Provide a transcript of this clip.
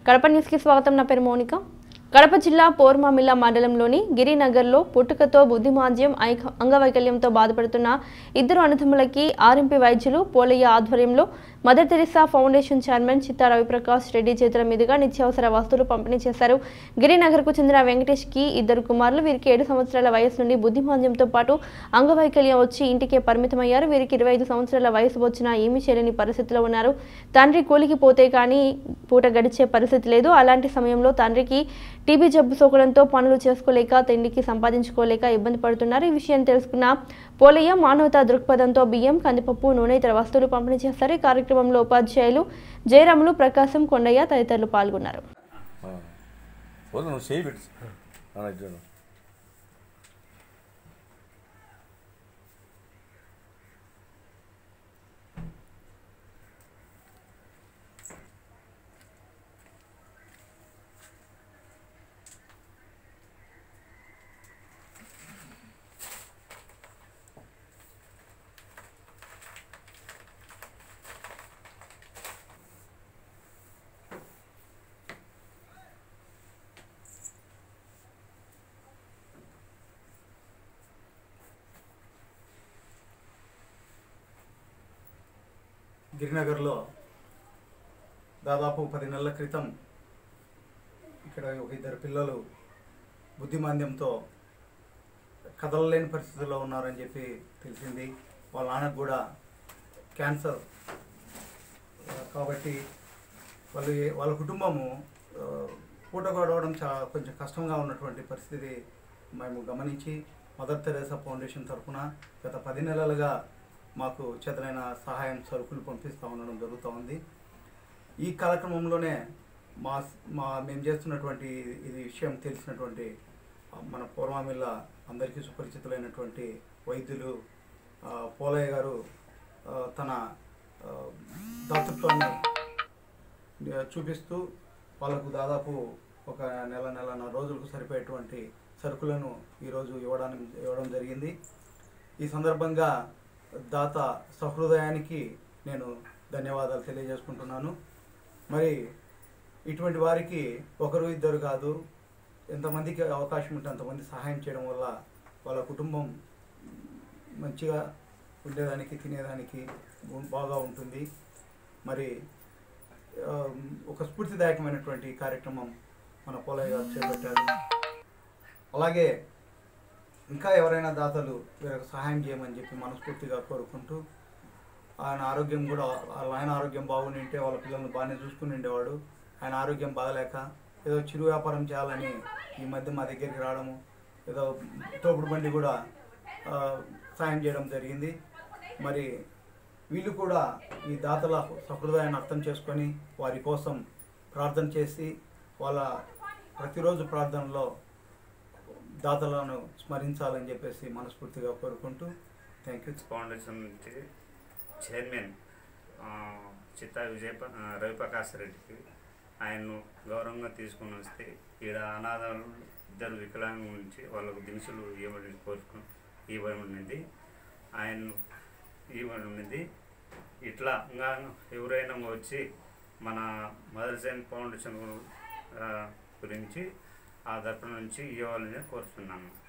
Kadapa news కి స్వాగతం. నా పేరు మౌనిక. కడప జిల్లా పోర్మామిల్ల మండలంలోని గిరినగర్లో పుట్టుకతో బుద్ధిమాంద్యం అంగవైకల్యంతో బాధపడుతున్న ఇద్దరు అన్నదమ్ములకి ఆర్ఎంపీ వైద్యులు పోలయ్య ఆధ్వర్యంలో mother Teresa foundation chairman Chitta Ravi Prakash Reddy చేతుల మీదుగా నిత్యావసర వస్తువులు పంపిణీ చేశారు. గిరినగర్కు చెందిన వెంకటేష్ కి ఇద్దరు కుమారులు. వీరికి 7 సంవత్సరాల వయసు నుండి బుద్ధిమాంద్యంతో పాటు అంగవైకల్యం వచ్చి ఇంటికే పరిమితమయ్యారు. వీరికి 25 సంవత్సరాల వయసు వచ్చినా ఏమీ చేయలేని పరిస్థితిలో ఉన్నారు. తండ్రి కూలికి పోతే కానీ పూట గడిచే పరిస్థితి లేదు. అలాంటి సమయంలో తండ్రికి టీబీ జబ్బు సోకడంతో పనులు చేసుకోలేక తిండికి సంపాదించుకోలేక ఇబ్బంది పడుతున్నారు. ఈ విషయం తెలుసుకున్న పోలయ్య మానవతా దృక్పథంతో బియ్యం, కందిపప్పు, నూనె ఇతర వస్తువులు పంపిణీ చేస్తారు. ఈ కార్యక్రమంలో ఉపాధ్యాయులు జయరాములు, ప్రకాశం, కొండయ్య తదితరులు పాల్గొన్నారు. గిరినగర్లో దాదాపు 10 నెలల క్రితం ఇక్కడ ఒక ఇద్దరు పిల్లలు బుద్ధిమాంద్యంతో కదలలేని పరిస్థితుల్లో ఉన్నారని చెప్పి తెలిసింది. వాళ్ళ నాన్నకు కూడా క్యాన్సర్ కాబట్టి వాళ్ళ కుటుంబము పూట గడవడం కొంచెం కష్టంగా ఉన్నటువంటి పరిస్థితి మేము గమనించి మదర్ తెరేసా ఫౌండేషన్ తరఫున గత 10 నెలలుగా మాకు చేతనైన సహాయం సరుకులు పంపిస్తూ ఉండడం జరుగుతూ ఉంది. ఈ కార్యక్రమంలోనే మేము చేస్తున్నటువంటి ఇది విషయం తెలిసినటువంటి మన పోర్మామిల్ల అందరికీ సుపరిచితులైనటువంటి వైద్యులు పోలయ్య గారు తన దాతృత్వాన్ని చూపిస్తూ వాళ్ళకు దాదాపు ఒక నెలన్నర రోజులకు సరిపోయేటువంటి సరుకులను ఈరోజు ఇవ్వడం జరిగింది. ఈ సందర్భంగా దాత సహృదయానికి నేను ధన్యవాదాలు తెలియజేసుకుంటున్నాను. మరి ఇటువంటి వారికి ఒకరు ఇద్దరు కాదు, ఎంతమందికి అవకాశం ఉంటే అంతమంది సహాయం చేయడం వల్ల వాళ్ళ కుటుంబం మంచిగా ఉండేదానికి, తినేదానికి బాగా ఉంటుంది. మరి ఒక స్ఫూర్తిదాయకమైనటువంటి కార్యక్రమం మన పోలయ్య గారు చేపట్టారు. అలాగే ఇంకా ఎవరైనా దాతలు వీరికి సహాయం చేయమని చెప్పి మనస్ఫూర్తిగా కోరుకుంటూ, ఆయన ఆరోగ్యం బాగుండి ఉంటే వాళ్ళ పిల్లల్ని బాగానే చూసుకుని ఉండేవాడు. ఆయన ఆరోగ్యం బాగలేక ఏదో చిరు వ్యాపారం చేయాలని ఈ మధ్య మా దగ్గరికి రావడము, ఏదో తోపుడు బండి కూడా సాయం చేయడం జరిగింది. మరి వీళ్ళు కూడా ఈ దాతల సహృదయాన్ని అర్థం చేసుకొని వారి కోసం ప్రార్థన చేసి వాళ్ళ ప్రతిరోజు ప్రార్థనలో దాతలను స్మరించాలని చెప్పేసి మనస్ఫూర్తిగా కోరుకుంటూ థ్యాంక్ యూ. ఫౌండేషన్ నుంచి చైర్మన్ చిత్తా రవిప్రకాష్ రెడ్డికి ఆయన్ను గౌరవంగా తీసుకుని వస్తే ఈడ అనాథాలు ఇద్దరు వికలాంగుల నుంచి వాళ్ళకు దినుసులు ఇవ్వబడినది ఆయన్ను ఇవ్వబడినది. ఇట్లా ఇంకా ఎవరైనా వచ్చి మన మదర్ తెరిసా ఫౌండేషన్ గురించి ఆ తరపు నుంచి ఇవ్వాలని కోరుతున్నాను.